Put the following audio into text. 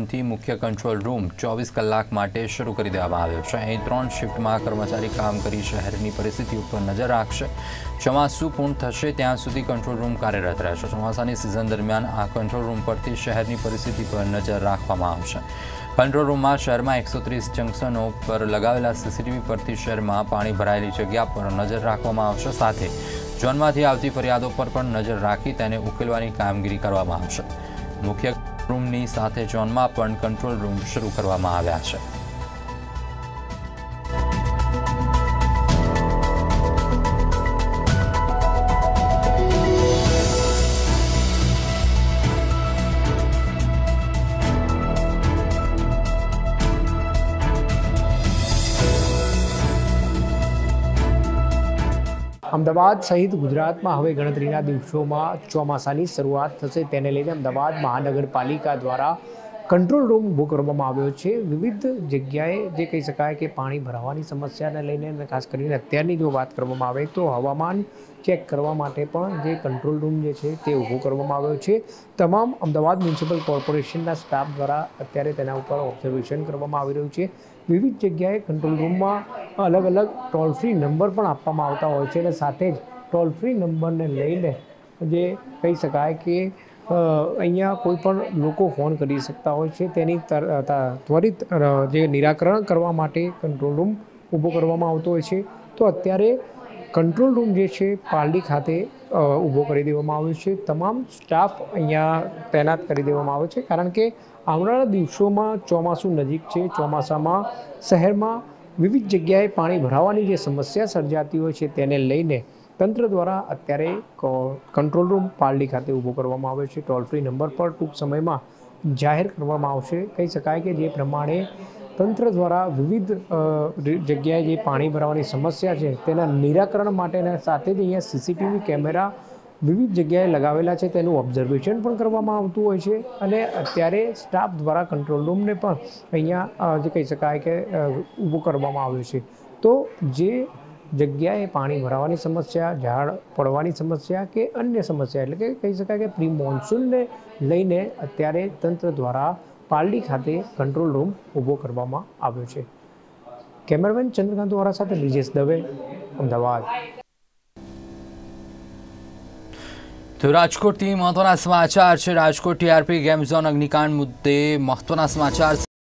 જૂનથી મુખ્ય control room 24 કલાક માટે શરૂ કરી દેવામાં આવ્યો છે। અહીં 3 શિફ્ટમાં કર્મચારી કામ કરી શહેરની પરિસ્થિતિ ઉપર નજર રાખશે। ચોમાસું પૂર્ણ થશે ત્યાં સુધી કંટ્રોલ રૂમ કાર્યરત રહેશે। ચોમાસાની સિઝન દરમિયાન આ કંટ્રોલ રૂમ પરથી શહેરની પરિસ્થિતિ પર નજર રાખવામાં આવશે। કંટ્રોલ રૂમમાં શહેરમાં 130 જંકશનો પર લગાવેલા સીસીટીવી પરથી શહેરમાં પાણી ભરાયેલી જગ્યા પર નજર રાખવામાં આવશે। સાથે ઝોનમાંથી આવતી ફરિયાદો પર પણ નજર રાખી તેને ઉકેલવાની કામગીરી કરવામાં આવશે। મુખ્ય રૂમની સાથે ઝોનમાં પણ કંટ્રોલ રૂમ શરૂ કરવામાં આવ્યા છે। અમદાવાદ સહિત ગુજરાતમાં હવે ગણતરીના દિવસોમાં ચોમાસાની શરૂઆત થશે। તેને લઈને અમદાવાદ મહાનગરપાલિકા દ્વારા કંટ્રોલ રૂમ ઊભો કરવામાં આવ્યો છે। વિવિધ જગ્યાએ જે કહી શકાય કે પાણી ભરાવાની સમસ્યાને લઈને ખાસ કરીને અત્યારની જો વાત કરવામાં આવે તો હવામાન ચેક કરવા માટે પણ જે કંટ્રોલ રૂમ જે છે તે ઊભો કરવામાં આવ્યો છે। તમામ અમદાવાદ મ્યુનિસિપલ કોર્પોરેશનના સ્ટાફ દ્વારા અત્યારે તેના ઉપર ઓબ્ઝર્વેશન કરવામાં આવી રહ્યું છે। વિવિધ જગ્યાએ કંટ્રોલ રૂમમાં અલગ અલગ ટોલ ફ્રી નંબર પણ આપવામાં આવતા હોય છે અને સાથે જ ટોલ ફ્રી નંબરને લઈને જે કહી શકાય કે અહીંયા કોઈ પણ લોકો ફોન કરી શકતા હોય છે તેની ત્વરિત જે નિરાકરણ કરવા માટે કંટ્રોલ રૂમ ઊભો કરવામાં આવતો હોય છે। તો અત્યારે કંટ્રોલ રૂમ જે છે પાલડી ખાતે ઊભો કરી દેવામાં આવ્યો છે। તમામ સ્ટાફ અહીંયા તૈનાત કરી દેવામાં આવ્યો છે કારણ કે આવનારા દિવસોમાં ચોમાસું નજીક છે। ચોમાસામાં શહેરમાં વિવિધ જગ્યાએ પાણી ભરાવાની જે સમસ્યા સર્જાતી હોય છે તેને લઈને તંત્ર દ્વારા અત્યારે કંટ્રોલ રૂમ પાલડી ખાતે ઊભો કરવામાં આવ્યો છે। ટોલ ફ્રી નંબર પર ટૂંક સમયમાં જાહેર કરવામાં આવશે। કહી શકાય કે જે પ્રમાણે તંત્ર દ્વારા વિવિધ જગ્યાએ જે પાણી ભરાવાની સમસ્યા છે તેના નિરાકરણ માટેના સાથે જ અહીંયા સીસીટીવી કેમેરા વિવિધ જગ્યાએ લગાવેલા છે તેનું ઓબ્ઝર્વેશન પણ કરવામાં આવતું હોય છે અને અત્યારે સ્ટાફ દ્વારા કંટ્રોલ રૂમને પણ અહીંયા જે કહી શકાય કે ઊભો કરવામાં આવ્યો છે। તો જે જગ્યાએ પાણી ભરાવાની સમસ્યા, ઝાડ પડવાની સમસ્યા કે અન્ય સમસ્યા એટલે કે કહી શકાય કે પ્રી મોન્સૂનને લઈને અત્યારે તંત્ર દ્વારા પાલડી ખાતે કંટ્રોલ રૂમ ઊભો કરવામાં આવ્યો છે। કેમેરામેન ચંદ્રકાંત વોરા સાથે બ્રિજેશ દવે, અમદાવાદ। તો રાજકોટથી મહત્વના સમાચાર છે। રાજકોટ ટીઆરપી ગેમ ઝોન અગ્નિકાંડ મુદ્દે મહત્વના સમાચાર।